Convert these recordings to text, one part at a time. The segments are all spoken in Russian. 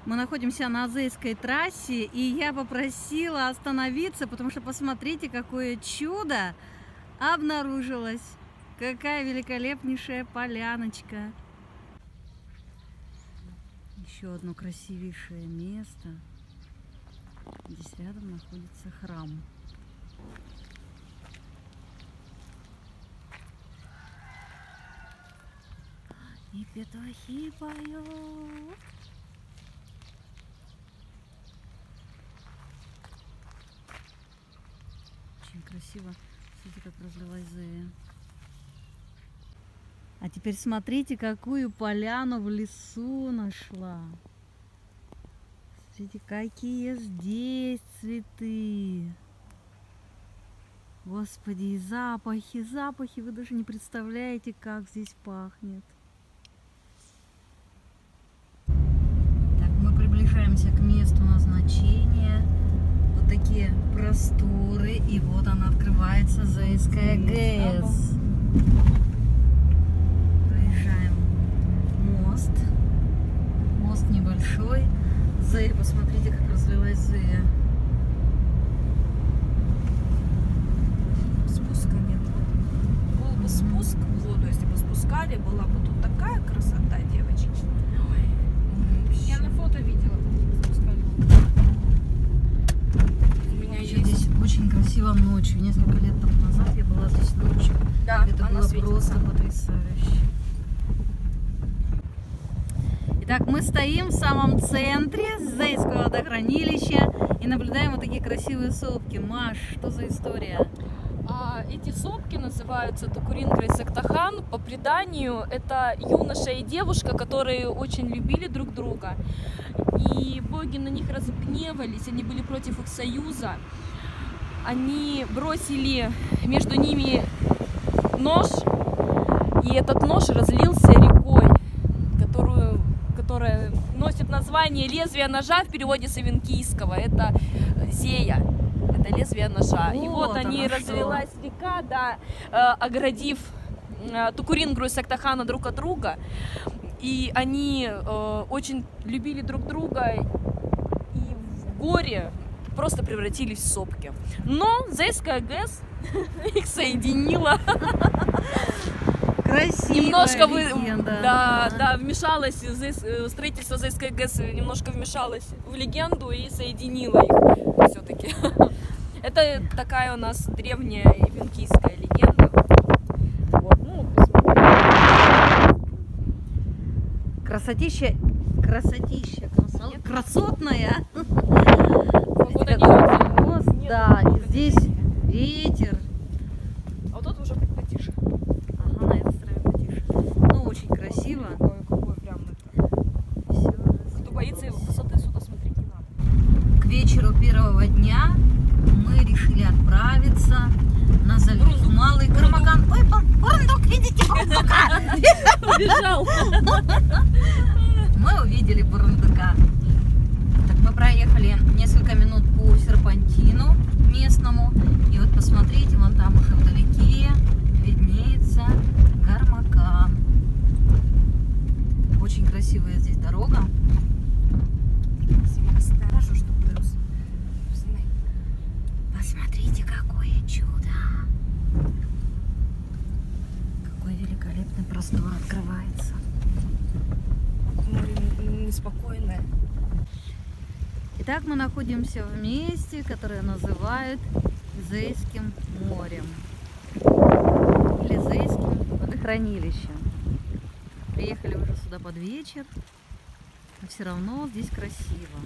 Мы находимся на Зейской трассе, и я попросила остановиться, потому что посмотрите, какое чудо обнаружилось. Какая великолепнейшая поляночка. Еще одно красивейшее место. Здесь рядом находится храм. И петухи поют. Очень красиво. Смотрите, как разлилась Зея. А теперь смотрите, какую поляну в лесу нашла. Смотрите, какие здесь цветы. Господи, и запахи, запахи. Вы даже не представляете, как здесь пахнет. Так, мы приближаемся к месту назначения. Вот такие просторы. И вот она открывается, Зейская ГЭС. Проезжаем мост. Мост небольшой. Зея, посмотрите, как разлилась Зея. Спуска нет. Был бы спуск в воду, если бы спускали, была бы тут такая красота, девочки. Ой, я на фото видела, как спускали. У меня Еще есть. здесь очень красиво ночью. Несколько лет тому назад я была здесь ночью. Да, Это она было светится. просто потрясающе. Итак, мы стоим в самом центре Зейского водохранилища и наблюдаем вот такие красивые сопки. Маш, что за история? Эти сопки называются Тукурин и Сактахан. По преданию, это юноша и девушка, которые очень любили друг друга. И боги на них разгневались, они были против их союза. Они бросили между ними нож, и этот нож разлился рекой, которая носит название лезвие ножа в переводе с авенкийского. Это Зея. Это лезвие ножа. И вот они, развелась река, да, оградив Тукурингру и Сактахана друг от друга. И они очень любили друг друга и в горе просто превратились в сопки. Но Зейская ГЭС их соединила. Красивая Немножко легенда. вмешалось, строительство Зейской ГЭС немножко вмешалось в легенду и соединило их все-таки. Это такая у нас древняя венкийская легенда. Вот, ну, Красотища, красотная. Да, и здесь ветер. А вот тут уже потише. Ага, на этой стороне потише. Ну, очень красиво. Какой прям это. Кто боится высоты, сюда смотреть не надо. К вечеру первого дня мы решили отправиться на залив Малый Гармакан. Ой, бурундук, видите, бурундука? Убежал. Мы увидели бурундука. Так, мы проехали несколько минут по серпантину местному. И вот посмотрите, вон там уже вдалеке виднеется Гармакан. Очень красивая здесь дорога. Хорошо, что плюс. Посмотрите, какое чудо! Какой великолепный простор открывается. Море неспокойное. Итак, мы находимся в месте, которое называют Зейским морем или Зейским водохранилищем. Приехали уже сюда под вечер, но все равно здесь красиво.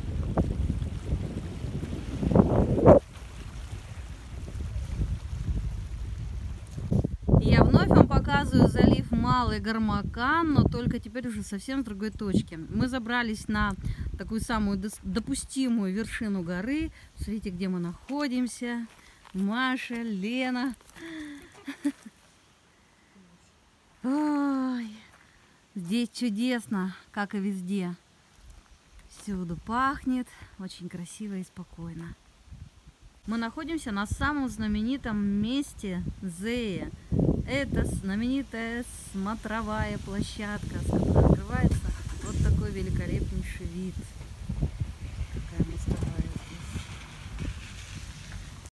Я вновь вам показываю залив Малый Гармакан, но только теперь уже совсем с другой точки. Мы забрались на такую самую допустимую вершину горы. Смотрите, где мы находимся. Маша, Лена. Ой, здесь чудесно, как и везде. Всюду пахнет, очень красиво и спокойно. Мы находимся на самом знаменитом месте Зея. Это знаменитая смотровая площадка, с которой открывается вот такой великолепнейший вид.